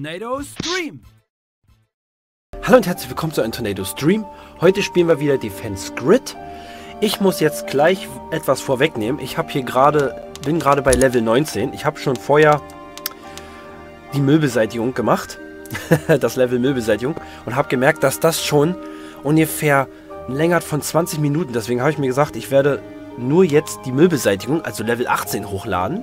Tornado Stream. Hallo und herzlich willkommen zu einem Tornado Stream. Heute spielen wir wieder Defense Grid. Ich muss jetzt gleich etwas vorwegnehmen. Ich habe hier bin gerade bei Level 19. Ich habe schon vorher die Müllbeseitigung gemacht. Das Level Müllbeseitigung. Und habe gemerkt, dass das schon ungefähr länger von 20 Minuten. Deswegen habe ich mir gesagt, ich werde nur jetzt die Müllbeseitigung, also Level 18, hochladen.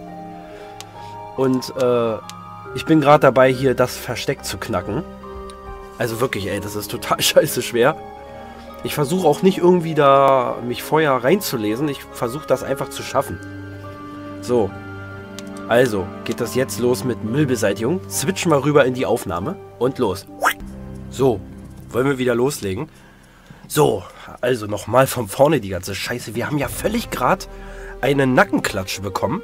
Und ich bin gerade dabei, hier das Versteck zu knacken. Also wirklich, ey, das ist total scheiße schwer. Ich versuche auch nicht irgendwie da mich vorher reinzulesen. Ich versuche das einfach zu schaffen. So. Also, geht das jetzt los mit Müllbeseitigung. Switchen wir rüber in die Aufnahme. Und los. So. Wollen wir wieder loslegen? So. Also nochmal von vorne die ganze Scheiße. Wir haben ja völlig gerade eine Nackenklatsche bekommen.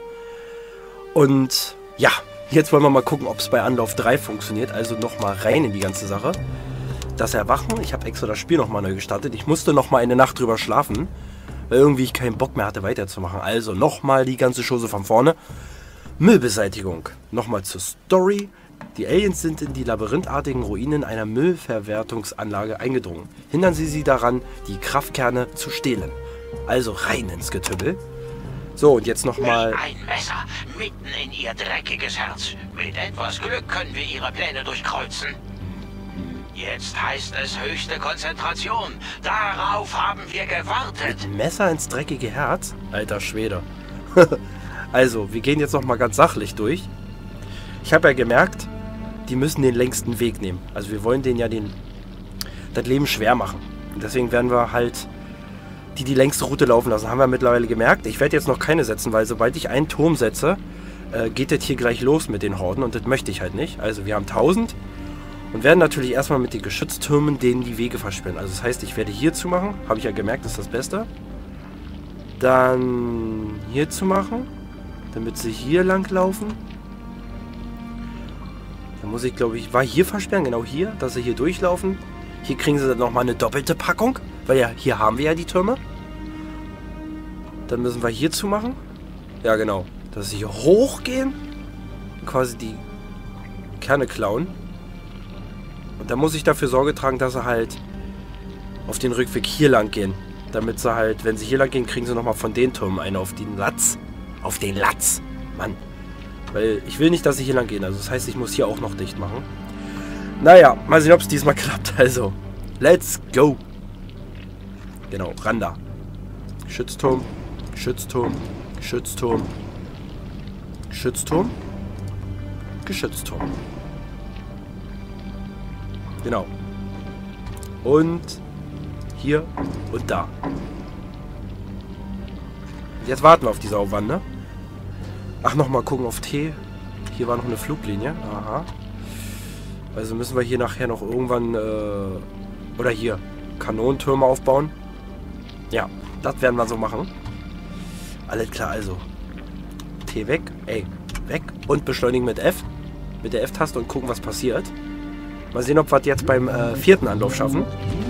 Und ja, jetzt wollen wir mal gucken, ob es bei Anlauf 3 funktioniert. Also nochmal rein in die ganze Sache. Das Erwachen. Ich habe extra das Spiel nochmal neu gestartet. Ich musste nochmal eine Nacht drüber schlafen, weil irgendwie ich keinen Bock mehr hatte weiterzumachen. Also nochmal die ganze Chose von vorne. Müllbeseitigung. Nochmal zur Story. Die Aliens sind in die labyrinthartigen Ruinen einer Müllverwertungsanlage eingedrungen. Hindern Sie daran, die Kraftkerne zu stehlen. Also rein ins Getümmel. So, und jetzt nochmal... Ein Messer mitten in Ihr dreckiges Herz. Mit etwas Glück können wir Ihre Pläne durchkreuzen. Jetzt heißt es höchste Konzentration. Darauf haben wir gewartet. Mit Messer ins dreckige Herz? Alter Schwede. Also, wir gehen jetzt nochmal ganz sachlich durch. Ich habe ja gemerkt, die müssen den längsten Weg nehmen. Also wir wollen denen ja das Leben schwer machen. Und deswegen werden wir halt die längste Route laufen lassen. Haben wir mittlerweile gemerkt. Ich werde jetzt noch keine setzen, weil sobald ich einen Turm setze, geht das hier gleich los mit den Horden. Und das möchte ich halt nicht. Also wir haben 1000 und werden natürlich erstmal mit den Geschütztürmen denen die Wege versperren. Also das heißt, ich werde hier zu machen. Habe ich ja gemerkt, das ist das Beste. Dann hier zu machen, damit sie hier lang laufen. Dann muss ich, glaube ich, war hier versperren, genau hier, dass sie hier durchlaufen. Hier kriegen sie dann nochmal eine doppelte Packung, weil ja, hier haben wir ja die Türme. Dann müssen wir hier zu machen. Ja, genau. Dass sie hier hochgehen, quasi die Kerne klauen. Und dann muss ich dafür Sorge tragen, dass sie halt auf den Rückweg hier lang gehen. Damit sie halt, wenn sie hier lang gehen, kriegen sie nochmal von den Türmen eine auf den Latz. Auf den Latz. Mann. Weil ich will nicht, dass sie hier lang gehen. Also das heißt, ich muss hier auch noch dicht machen. Naja, mal sehen, ob es diesmal klappt. Also, let's go. Genau, ran da. Geschützturm, Geschützturm, Geschützturm, Geschützturm, Geschützturm. Genau. Und hier und da. Jetzt warten wir auf die Sauwanne. Ach, nochmal gucken auf T. Hier war noch eine Fluglinie. Aha. Also müssen wir hier nachher noch irgendwann, oder hier, Kanonentürme aufbauen. Ja, das werden wir so machen. Alles klar, also. T weg, weg. Und beschleunigen mit F. Mit der F-Taste und gucken, was passiert. Mal sehen, ob wir das jetzt beim 4. Anlauf schaffen.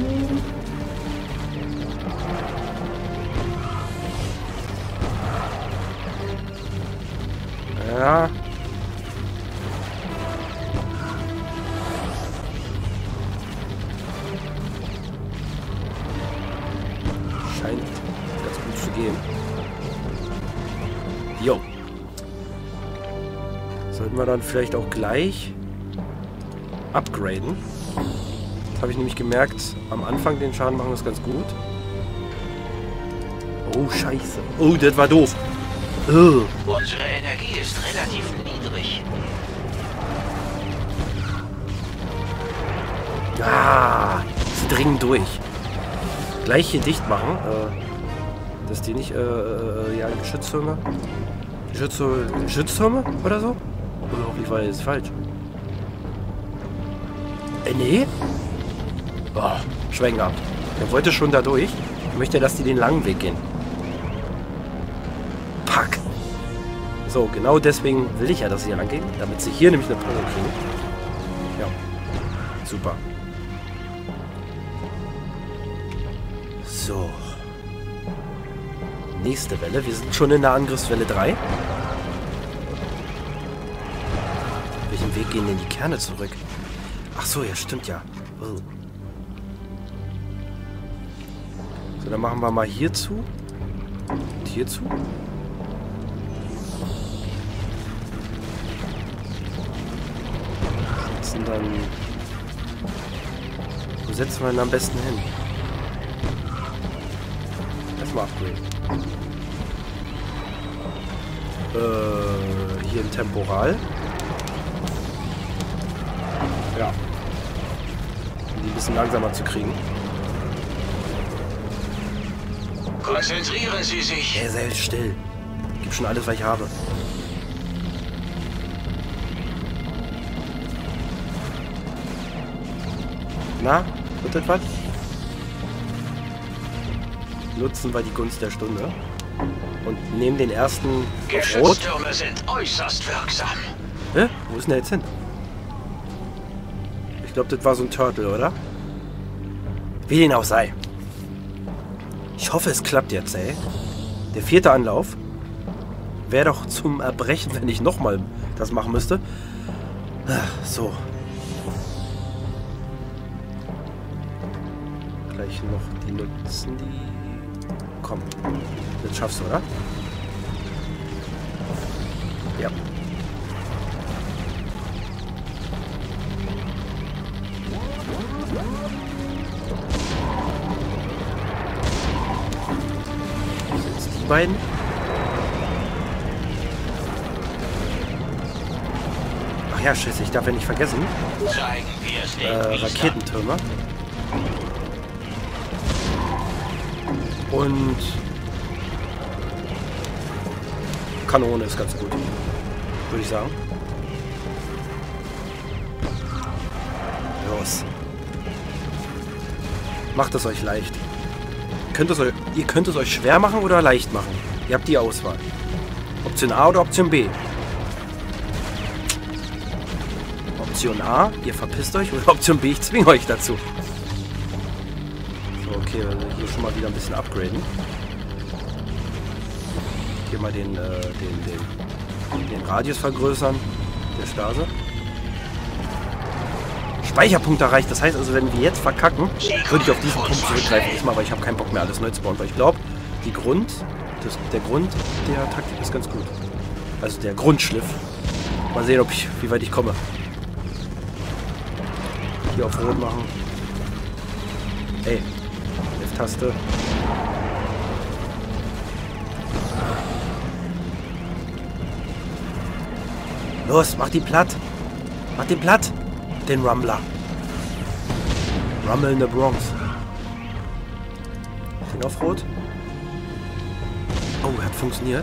Ja. Scheint ganz gut zu gehen. Jo. Sollten wir dann vielleicht auch gleich upgraden. Das habe ich nämlich gemerkt, am Anfang den Schaden machen ist ganz gut. Oh, scheiße. Oh, das war doof. Unsere Energie ist relativ niedrig. Ah, sie dringen durch. Gleich hier dicht machen. Dass die nicht, ja, Geschütztürme. Geschütztürme oder so? Oder hoffentlich war jetzt falsch. Nee? Boah, Schwenken gehabt. Er wollte schon da durch. Ich möchte, dass die den langen Weg gehen. Pack. So, genau deswegen will ich ja, dass sie hier lang gehen. Damit sie hier nämlich eine Packung kriegen. Ja. Super. So. Nächste Welle. Wir sind schon in der Angriffswelle 3. Weg gehen in die Kerne zurück? Ach so, ja, stimmt ja. Oh. So, dann machen wir mal hier zu. Und hier zu. Und dann... Wo setzen wir ihn am besten hin? Erstmal upgraden. Hier im Temporal. Ja. Um die ein bisschen langsamer zu kriegen. Konzentrieren Sie sich. Sei jetzt still. Gib schon alles, was ich habe. Na, wird das was? Nutzen wir die Gunst der Stunde. Und nehmen den ersten Rot. Geschütztürme sind äußerst wirksam. Hä? Wo ist denn der jetzt hin? Ich glaube, das war so ein Turtle, oder? Wie den auch sei. Ich hoffe, es klappt jetzt, ey. Der 4. Anlauf. Wäre doch zum Erbrechen, wenn ich nochmal das machen müsste. So. Gleich noch die nutzen, die... Komm. Das schaffst du, oder? Ja. Jetzt die beiden. Ach ja, Scheiße, ich darf ja nicht vergessen. Zeigen wir es den Raketentürme. Und Kanone ist ganz gut, würde ich sagen. Los. Macht es euch leicht. Ihr könnt es euch schwer machen oder leicht machen. Ihr habt die Auswahl. Option A oder Option B. Option A, ihr verpisst euch. Oder Option B, ich zwinge euch dazu. So, okay, also hier schon mal wieder ein bisschen upgraden. Hier mal den Radius vergrößern. Der Stase. Speicherpunkt erreicht. Das heißt also, wenn wir jetzt verkacken, würde ich auf diesen Punkt zurückgreifen. Diesmal, weil ich habe keinen Bock mehr, alles neu zu bauen. Weil ich glaube, der Grund der Taktik ist ganz gut. Also der Grundschliff. Mal sehen, wie weit ich komme. Hier auf Rot machen. Ey. F-Taste. Los, mach die platt. Mach den platt. Den Rumbler. Rumble in the Bronx. Den auf Rot. Oh, hat funktioniert.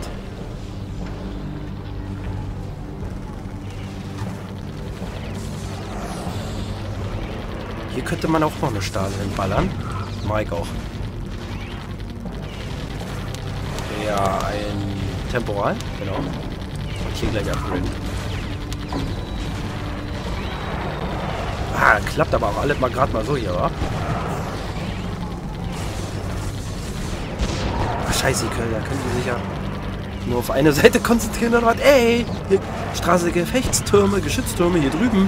Hier könnte man auch noch eine Stase hinballern. Mike auch. Ja, ein Temporal. Genau. Und hier gleich upgraden. Ah, klappt aber auch alles mal gerade mal so hier, wa? Ach, scheiße, da können die sich ja nur auf eine Seite konzentrieren oder was? Ey! Hier, Straße, Gefechtstürme, Geschütztürme hier drüben.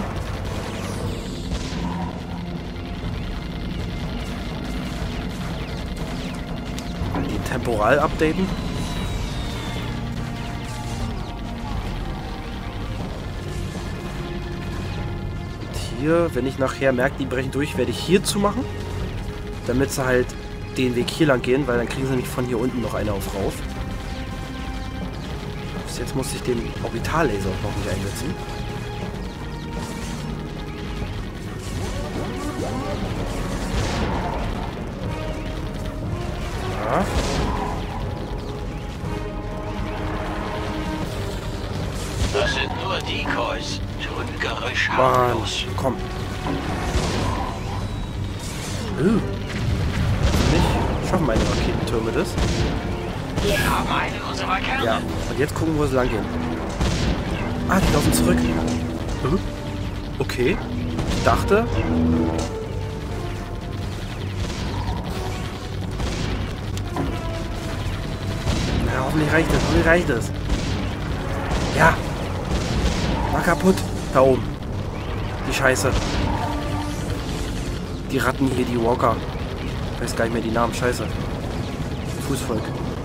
Die Temporal updaten. Hier, wenn ich nachher merke, die brechen durch, werde ich hier zu machen, damit sie halt den Weg hier lang gehen, weil dann kriegen sie nämlich von hier unten noch eine auf rauf. Bis jetzt muss ich den Orbital-Laser auch noch nicht einsetzen. Ja. Das sind nur Decoys. Tun Gerüsch Mann, harmlos. komm. Nicht? Schaffen meine Raketentürme das? Wir haben einen unserer Kerne. Ja. Und jetzt gucken, wo sie lang gehen. Ah, die laufen zurück. Okay. Ich dachte... Na, hoffentlich reicht es. Ja. War kaputt. Da oben. Die Scheiße. Die Ratten hier, die Walker. Ich weiß gar nicht mehr die Namen. Scheiße. Fußvolk.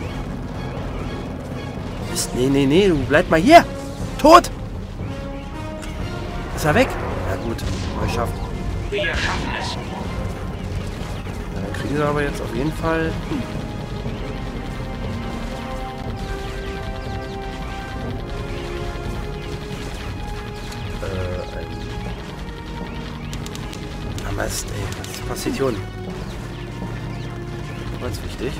Mist, nee, du bleib mal hier. Tot! Ist er weg? Ja gut, mal geschafft. Wir schaffen es. Ja, dann kriegen sie aber jetzt auf jeden Fall... Mist, ey, was passiert hier unten? Ganz wichtig.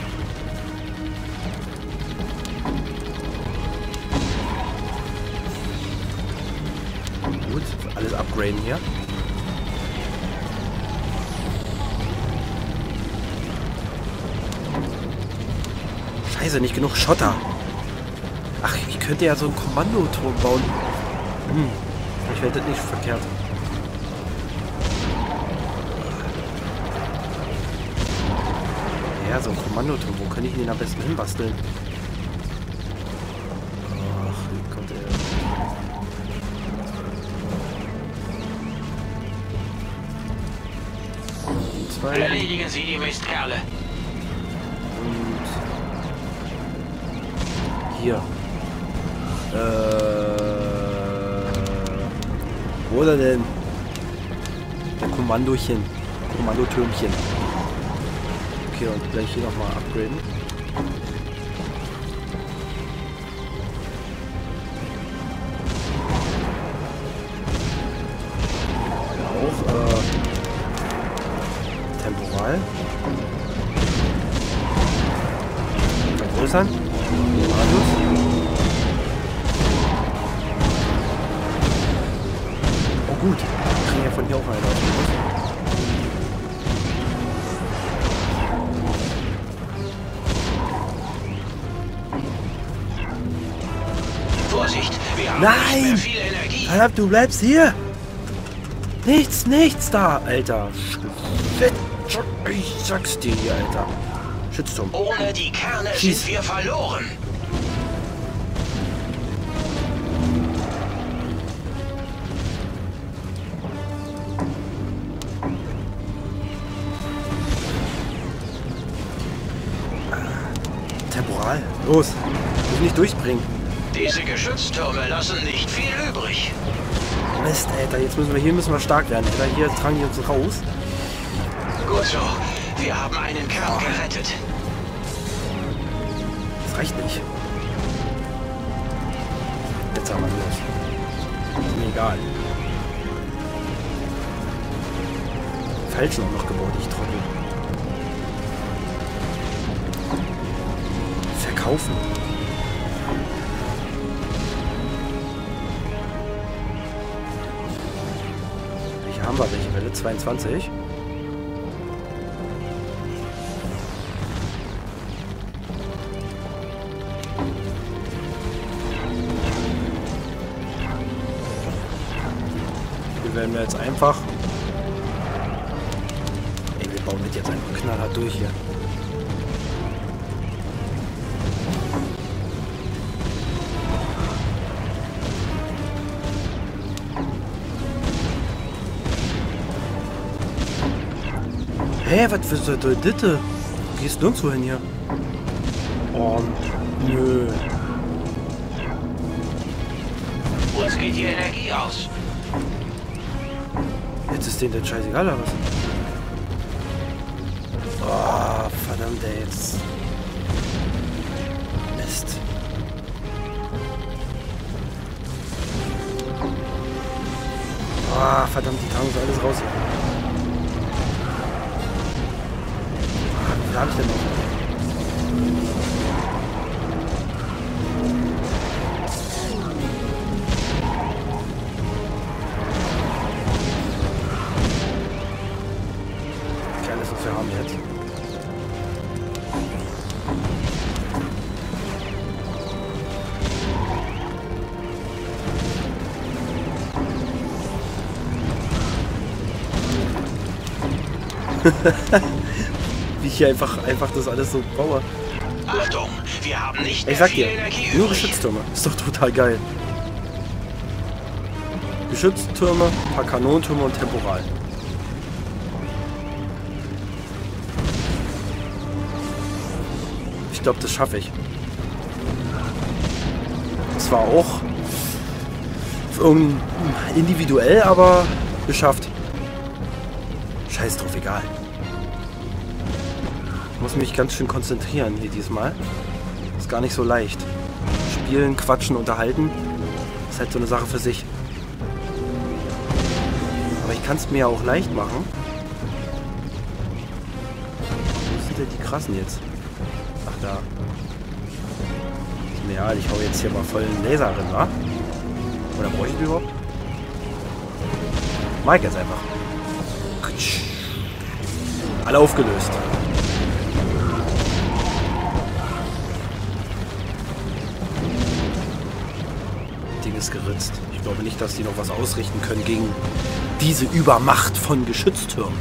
Gut, alles upgraden hier. Scheiße, nicht genug Schotter. Ach, ich könnte ja so einen Kommandoturm bauen. Ich werde das nicht verkehrt. Ja, so ein Kommandoturm. Wo kann ich den am besten hinbasteln? Ach, wie kommt der? Zwei. Erledigen Sie die Mistkerle. Und hier. Wo ist er denn? Der Kommandotürmchen. Okay, und gleich hier nochmal upgraden. Auch temporal. Vergrößern. Radius. Oh gut, wir kriegen ja von hier auch einen aus. Vorsicht, wir haben Nein! nicht mehr viel Energie. Verdammt, du bleibst hier! Nichts da, Alter! Shit. Ich sag's dir hier, Alter. Schützturm. Ohne die Kerne Schieß. sind wir verloren. Temporal. Los. Muss nicht durchbringen. Diese Geschütztürme lassen nicht viel übrig. Mist, Alter. Jetzt müssen wir stark werden. Alter, hier tragen die uns raus. Gut so. Wir haben einen Kern gerettet. Das reicht nicht. Jetzt haben wir los. Ist mir egal. Falsch noch gebaut, ich Trottel. Verkaufen. Welche haben wir? Welche Welle? 22? Hier werden wir jetzt einfach... Ey, wir bauen das jetzt einfach knallhart durch hier. Hä, was für so Ditte? Du gehst nirgendwo hin hier. Oh, nö. Uns geht die Energie aus. Jetzt ist denen das scheißegal, oder was? Oh, verdammt, ey, jetzt. Mist. Oh, verdammt, die tragen so alles raus hier. Was hab ich denn noch? Okay, alles, was wir haben jetzt. Wie ich hier einfach das alles so baue. Achtung, wir haben nicht Ich mehr sag viel dir, Energie nur übrig. Geschütztürme. Ist doch total geil. Geschütztürme, ein paar Kanonentürme und Temporal. Ich glaube, das schaffe ich. Zwar auch individuell, aber geschafft. Scheiß drauf, egal. Ich muss mich ganz schön konzentrieren hier diesmal. Ist gar nicht so leicht. Spielen, quatschen, unterhalten. Ist halt so eine Sache für sich. Aber ich kann es mir ja auch leicht machen. Wo sind denn die krassen jetzt? Ach, da. Ist mir egal, ich hau jetzt hier mal voll einen Laser rein, wa? Oder brauche ich den überhaupt? Mach ich jetzt einfach. Alle aufgelöst. Ding ist geritzt. Ich glaube nicht, dass die noch was ausrichten können gegen diese Übermacht von Geschütztürmen.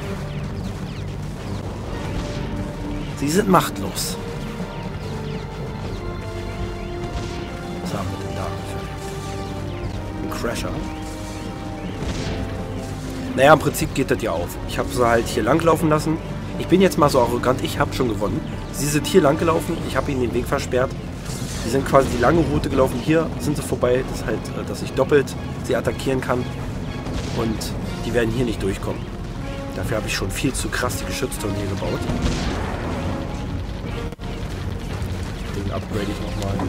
Sie sind machtlos. Was haben wir denn da? Ein Crasher. Naja, im Prinzip geht das ja auf. Ich habe sie halt hier lang laufen lassen. Ich bin jetzt mal so arrogant, ich habe schon gewonnen. Sie sind hier lang gelaufen, ich habe ihnen den Weg versperrt. Die sind quasi die lange Route gelaufen. Hier sind sie vorbei. Das ist halt, dass ich doppelt sie attackieren kann. Und die werden hier nicht durchkommen. Dafür habe ich schon viel zu krass die Geschütztürme hier gebaut. Den upgrade ich nochmal.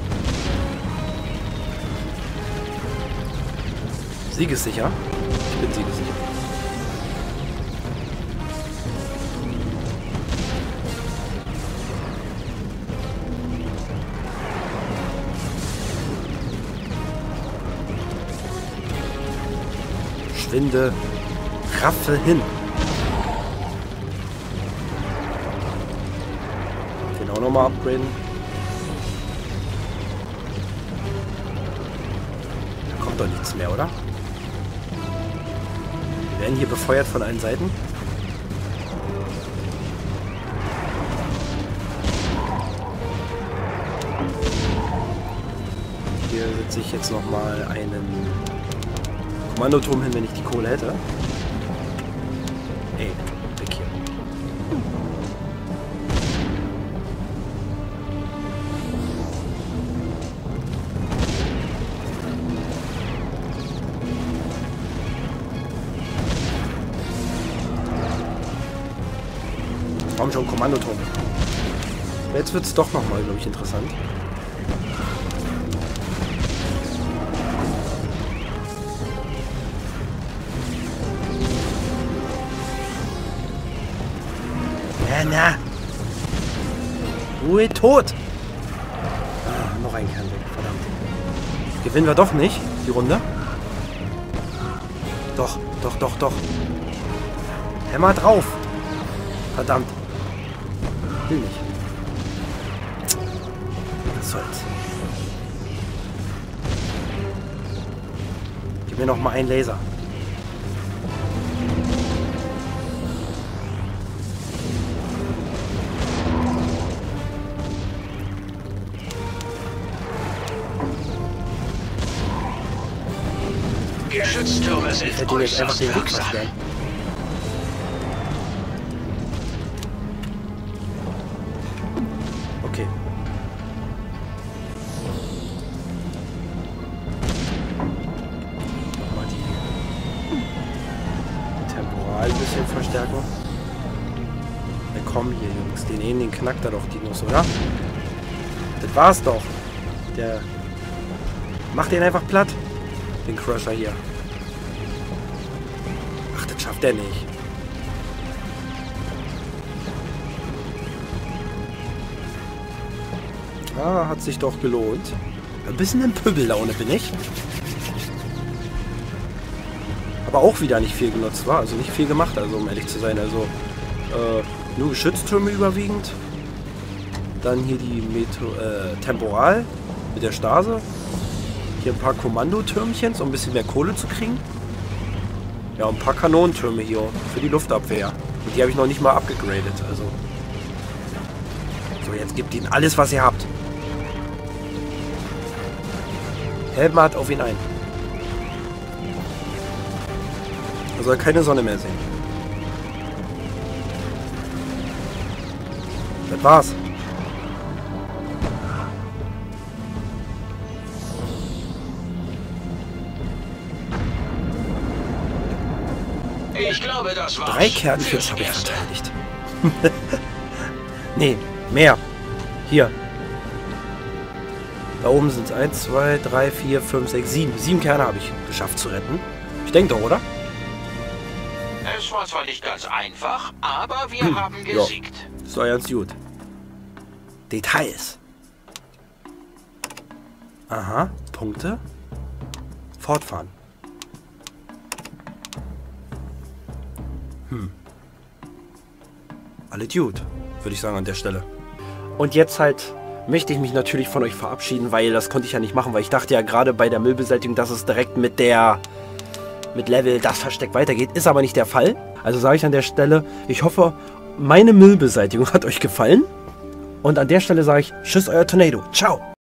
Siegessicher. Ich bin siegessicher. Schwinde, raffe hin. Den auch nochmal upgraden. Da kommt doch nichts mehr, oder? Wir werden hier befeuert von allen Seiten. Hier setze ich jetzt nochmal einen Kommandoturm hin, wenn ich die Kohle hätte. Ey, weg hier. Warum schon Kommandoturm? Jetzt wird es doch nochmal, glaube ich, interessant. Na. Ruhe tot. Ah, noch ein Kern weg, verdammt. Gewinnen wir doch nicht, die Runde. Doch. Hämmer drauf. Verdammt. Will nicht. Was soll's. Gib mir noch mal einen Laser. Geschütztürme sind äußerst wirksam. Okay. Nochmal die Temporal ein bisschen verstärken. Na komm hier, Jungs. Den knackt er doch, die Nuss, oder? Das war's doch. Der macht den einfach platt. Den Crusher hier. Ach, das schafft er nicht. Ah, hat sich doch gelohnt. Ein bisschen in Pöbellaune bin ich. Aber auch wieder nicht viel genutzt war. Also nicht viel gemacht, also um ehrlich zu sein. Also nur Geschütztürme überwiegend. Dann hier die Temporal mit der Stase. Hier ein paar Kommandotürmchen, um ein bisschen mehr Kohle zu kriegen. Ja, und ein paar Kanonentürme hier für die Luftabwehr. Und die habe ich noch nicht mal abgegradet. Also. So, jetzt gebt ihnen alles, was ihr habt. Hämmert auf ihn ein. Man soll keine Sonne mehr sehen. Das war's. Ich glaube, das war's. 3 Kernfisch habe ich verteidigt. Nee, mehr. Hier. Da oben sind es 1, 2, 3, 4, 5, 6, 7. 7 Kerne habe ich geschafft zu retten. Ich denke doch, oder? Es war zwar nicht ganz einfach, aber wir haben gesiegt. Ja, das war ganz gut. Details. Aha, Punkte. Fortfahren. Alle Dude, würde ich sagen an der Stelle. Und jetzt halt möchte ich mich natürlich von euch verabschieden, weil das konnte ich ja nicht machen, weil ich dachte ja gerade bei der Müllbeseitigung, dass es direkt mit Level das Versteck weitergeht. Ist aber nicht der Fall. Also sage ich an der Stelle, ich hoffe, meine Müllbeseitigung hat euch gefallen. Und an der Stelle sage ich, tschüss, euer Tornado. Ciao.